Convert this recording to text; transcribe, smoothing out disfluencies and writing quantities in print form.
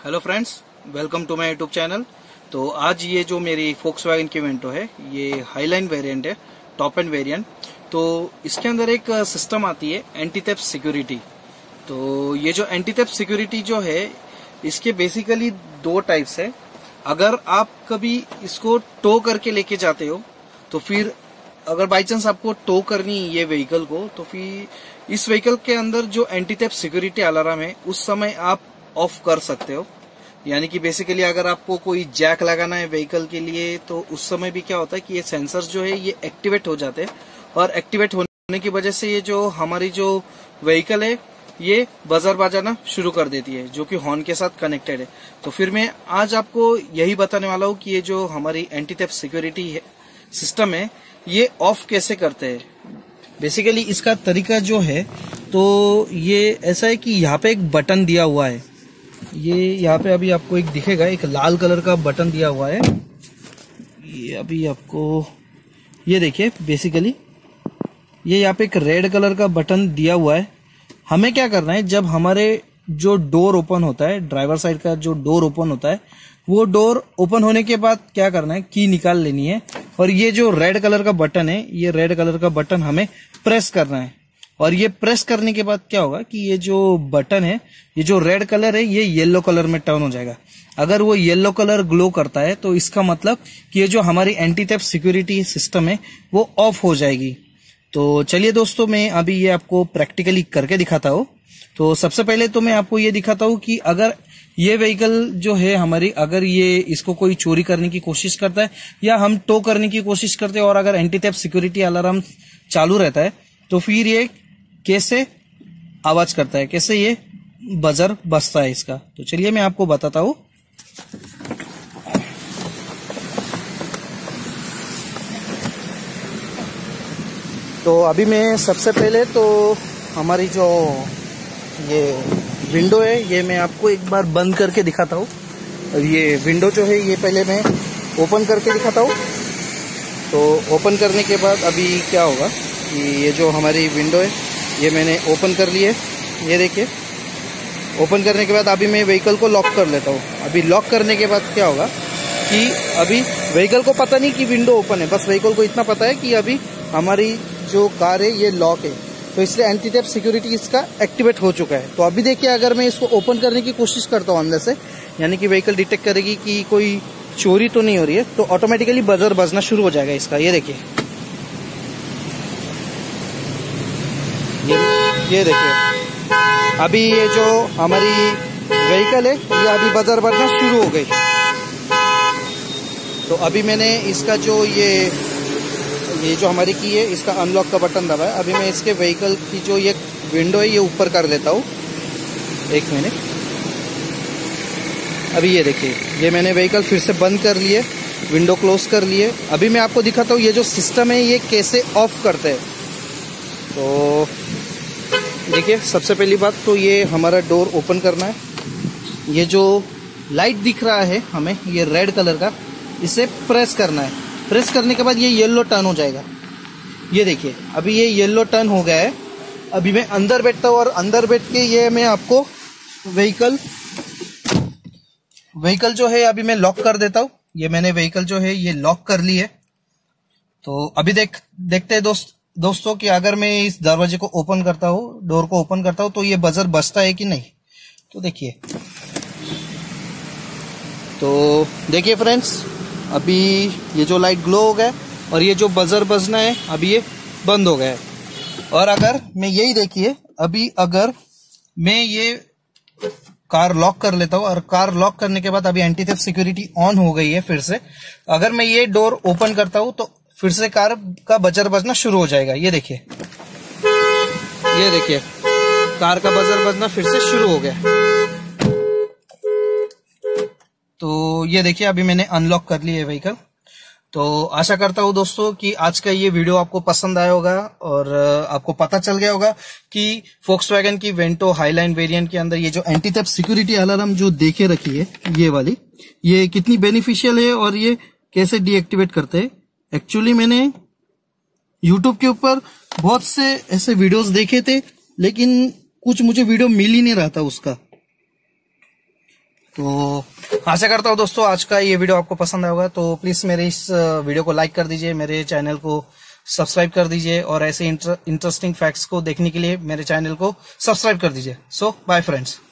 Hello friends, welcome to my YouTube channel. तो आज ये जो मेरी Volkswagen की वेंटो है, ये हाईलाइन वेरिएंट है, टॉप एंड वेरिएंट। तो इसके अंदर एक सिस्टम आती है एंटी थेफ्ट सिक्योरिटी। तो ये जो एंटी थेफ्ट सिक्योरिटी जो है, इसके बेसिकली दो टाइप्स है। अगर आप कभी इसको टो करके लेके जाते हो, तो फिर अगर बाई चांस आपको टो करनी ये व्हीकल को, तो फिर इस व्हीकल के अंदर जो एंटी थेफ्ट सिक्योरिटी अलार्म है, उस समय आप ऑफ कर सकते हो। यानी कि बेसिकली अगर आपको कोई जैक लगाना है व्हीकल के लिए, तो उस समय भी क्या होता है कि ये सेंसर्स जो है ये एक्टिवेट हो जाते हैं, और एक्टिवेट होने की वजह से ये जो हमारी जो व्हीकल है ये बजर बजाना शुरू कर देती है, जो कि हॉर्न के साथ कनेक्टेड है। तो फिर मैं आज आपको यही बताने वाला हूँ कि ये जो हमारी एंटी थेफ्ट सिक्योरिटी है सिस्टम है, ये ऑफ कैसे करते हैं। बेसिकली इसका तरीका जो है, तो ये ऐसा है कि यहाँ पे एक बटन दिया हुआ है। ये यहाँ पे अभी आपको एक दिखेगा, एक लाल कलर का बटन दिया हुआ है। ये अभी आपको ये देखिए, बेसिकली ये यहाँ पे एक रेड कलर का बटन दिया हुआ है। हमें क्या करना है, जब हमारे जो डोर ओपन होता है, ड्राइवर साइड का जो डोर ओपन होता है, वो डोर ओपन होने के बाद क्या करना है, की निकाल लेनी है, और ये जो रेड कलर का बटन है, ये रेड कलर का बटन हमें प्रेस करना है। और ये प्रेस करने के बाद क्या होगा कि ये जो बटन है, ये जो रेड कलर है, ये येलो कलर में टर्न हो जाएगा। अगर वो येलो कलर ग्लो करता है, तो इसका मतलब कि ये जो हमारी एंटी थेफ्ट सिक्योरिटी सिस्टम है वो ऑफ हो जाएगी। तो चलिए दोस्तों, मैं अभी ये आपको प्रैक्टिकली करके दिखाता हूँ। तो सबसे पहले तो मैं आपको ये दिखाता हूँ कि अगर ये व्हीकल जो है हमारी, अगर ये इसको कोई चोरी करने की कोशिश करता है या हम टो करने की कोशिश करते हैं, और अगर एंटी थेफ्ट सिक्योरिटी अलार्म चालू रहता है, तो फिर ये कैसे आवाज करता है, कैसे ये बजर बजता है इसका। तो चलिए मैं आपको बताता हूँ। तो अभी मैं सबसे पहले तो हमारी जो ये विंडो है, ये मैं आपको एक बार बंद करके दिखाता हूँ। और ये विंडो जो है, ये पहले मैं ओपन करके दिखाता हूँ। तो ओपन करने के बाद अभी क्या होगा कि ये जो हमारी विंडो है, ये मैंने ओपन कर ली है। ये देखिए, ओपन करने के बाद अभी मैं व्हीकल को लॉक कर लेता हूँ। अभी लॉक करने के बाद क्या होगा कि अभी व्हीकल को पता नहीं कि विंडो ओपन है, बस व्हीकल को इतना पता है कि अभी हमारी जो कार है ये लॉक है। तो इसलिए एंटी थेफ्ट सिक्योरिटी इसका एक्टिवेट हो चुका है। तो अभी देखिए, अगर मैं इसको ओपन करने की कोशिश करता हूँ अंदर से, यानी कि व्हीकल डिटेक्ट करेगी कि कोई चोरी तो नहीं हो रही है, तो ऑटोमेटिकली बजर बजना शुरू हो जाएगा इसका। ये देखिए, ये देखिए, अभी ये जो हमारी व्हीकल है, ये अभी बजर बजना शुरू हो गई। तो अभी मैंने इसका जो ये जो हमारी की है, इसका अनलॉक का बटन दबाया। अभी मैं इसके व्हीकल की जो ये विंडो है, ये ऊपर कर देता हूँ। एक मिनट, अभी ये देखिए, ये मैंने व्हीकल फिर से बंद कर लिए, विंडो क्लोज कर लिए। अभी मैं आपको दिखाता हूँ ये जो सिस्टम है ये कैसे ऑफ करते हैं। तो देखिए, सबसे पहली बात तो ये हमारा डोर ओपन करना है। ये जो लाइट दिख रहा है हमें, ये रेड कलर का, इसे प्रेस करना है। प्रेस करने के बाद ये येलो टर्न हो जाएगा। ये देखिए, अभी ये येलो टर्न हो गया है। अभी मैं अंदर बैठता हूँ, और अंदर बैठ के ये मैं आपको व्हीकल जो है अभी मैं लॉक कर देता हूँ। ये मैंने व्हीकल जो है ये लॉक कर ली है। तो अभी देखते हैं दोस्तों कि अगर मैं इस दरवाजे को ओपन करता हूँ, डोर को ओपन करता हूँ, तो ये बजर बजता है कि नहीं। तो देखिए फ्रेंड्स, अभी ये जो लाइट ग्लो हो गया, और ये जो बजर बजना है अभी ये बंद हो गया है। और अगर मैं यही देखिए, अभी अगर मैं ये कार लॉक कर लेता हूँ, और कार लॉक करने के बाद अभी एंटी थेफ्ट सिक्योरिटी ऑन हो गई है फिर से। अगर मैं ये डोर ओपन करता हूँ, तो फिर से कार का बजर बजना शुरू हो जाएगा। ये देखिए, कार का बजर बजना फिर से शुरू हो गया। तो ये देखिए, अभी मैंने अनलॉक कर ली है व्हीकल। तो आशा करता हूँ दोस्तों कि आज का ये वीडियो आपको पसंद आया होगा, और आपको पता चल गया होगा कि Volkswagen की वेंटो हाईलाइन वेरिएंट के अंदर ये जो एंटी थेफ्ट सिक्योरिटी अलार्म जो देखे रखी है, ये वाली, ये कितनी बेनिफिशियल है, और ये कैसे डीएक्टिवेट करते हैं। एक्चुअली मैंने YouTube के ऊपर बहुत से ऐसे वीडियोस देखे थे, लेकिन कुछ मुझे वीडियो मिल ही नहीं रहा था उसका। तो आशा करता हूँ दोस्तों आज का ये वीडियो आपको पसंद आया होगा, तो प्लीज मेरे इस वीडियो को लाइक कर दीजिए, मेरे चैनल को सब्सक्राइब कर दीजिए और ऐसे इंटरेस्टिंग फैक्ट्स को देखने के लिए मेरे चैनल को सब्सक्राइब कर दीजिए। So bye friends.